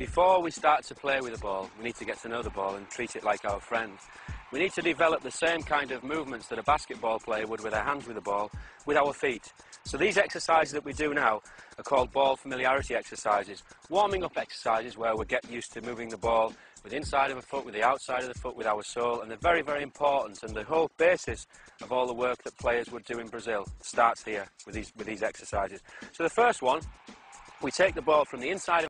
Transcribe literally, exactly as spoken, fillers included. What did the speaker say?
Before we start to play with the ball, we need to get to know the ball and treat it like our friend. We need to develop the same kind of movements that a basketball player would with their hands with the ball, with our feet. So these exercises that we do now are called ball familiarity exercises, warming up exercises where we get used to moving the ball with the inside of a foot, with the outside of the foot, with our sole, and they're very, very important, and the whole basis of all the work that players would do in Brazil starts here with these, with these exercises. So the first one, we take the ball from the inside of